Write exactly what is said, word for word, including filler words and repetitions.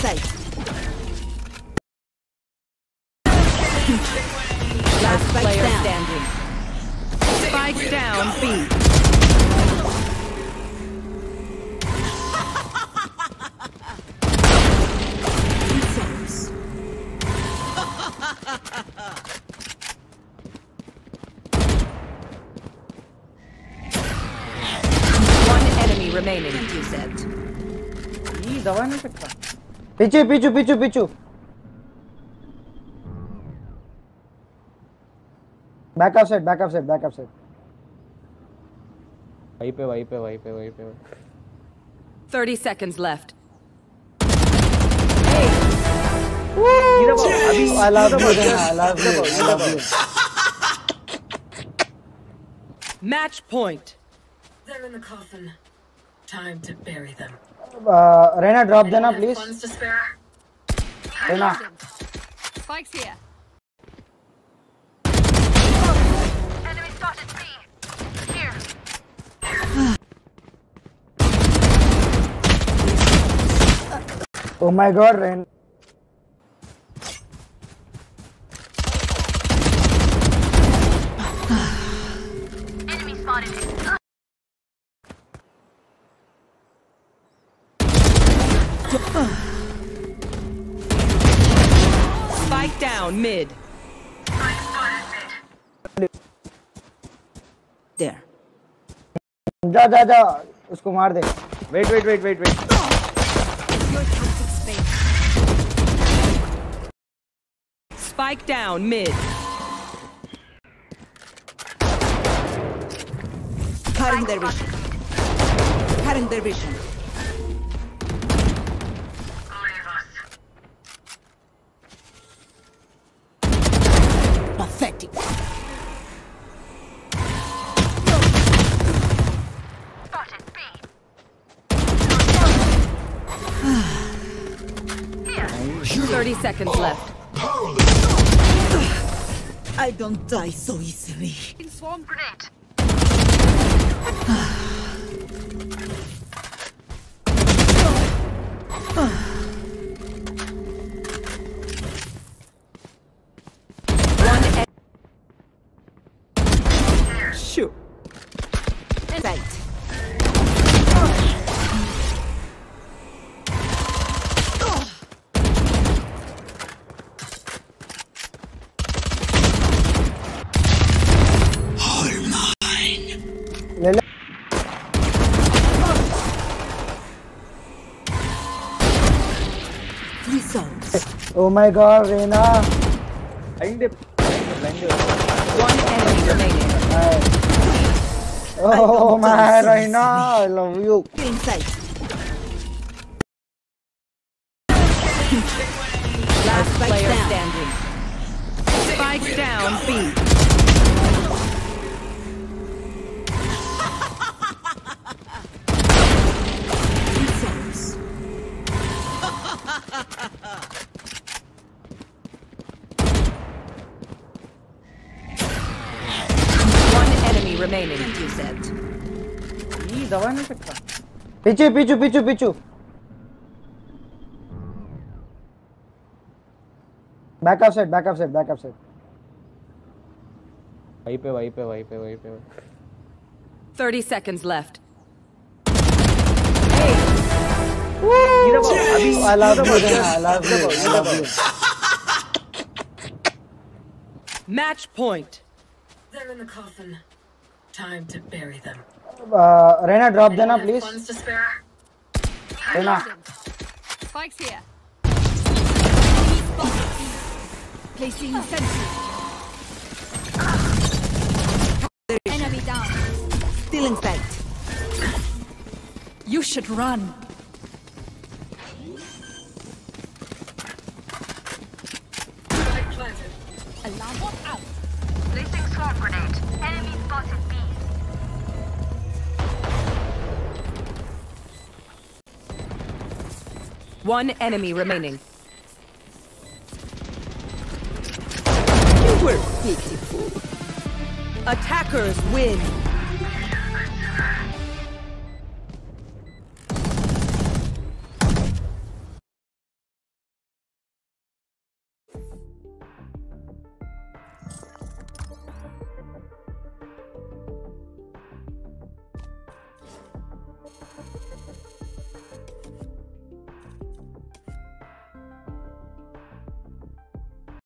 sight. Last player down. standing. Spike down B. One enemy remaining. TenZ. ये दबा नहीं सकता. पीछे पीछे पीछे पीछे. Back up side, back up side, back up side. वहीं पे वहीं पे वहीं पे वहीं पे. Thirty seconds left. I love you, I love you, I love you. Match point. They're in the coffin. Time to bury them. Uh, Reyna, drop देना please. Funds to spare? Reyna. Spike's here. Enemy spotted B. Here. Oh my God, Reyna. Enemy spotted. Spike down mid. There. जा जा जा उसको मार दे. Wait wait wait wait wait. Spike down mid. Cutting their vision. Cutting their vision. Pathetic. Spotted B. Thirty seconds left. I don't die so easily. Swarm grenade. One Shoot. Sight. ले ले. Three souls. Oh my God, Reyna. Blind it. Blind it. one enemy remaining. Oh my Reyna, I love you. Inside. Last Spike player down. standing. Spike down B. Three souls. One enemy remaining. TenZ. ये दबा नहीं सकता. पीछे पीछे पीछे पीछे. Back up side, back up side, back up side. वहीं पे वहीं पे वहीं पे वहीं पे. Thirty seconds left. I love you, Reyna, I love you, I love you. Match point. They're in the coffin. Time to bury them. Uh, Reyna, drop देना please. Funds to spare? Reyna. Spike's here. Placing sentry. Enemy down. Still in sight. You should run. Spike planted. Alarm bot out. Placing swarm grenade. Enemy spotted B. One enemy remaining. You were pitiful. Attackers win.